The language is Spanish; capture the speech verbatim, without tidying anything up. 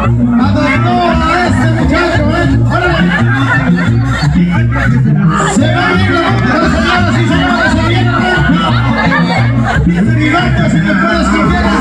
Adoptó a este muchacho, ¿eh? ¡Órale! Se va bien, ¿no? Las señoras y señores, se viene. Y Gigante, si te puedes quitar.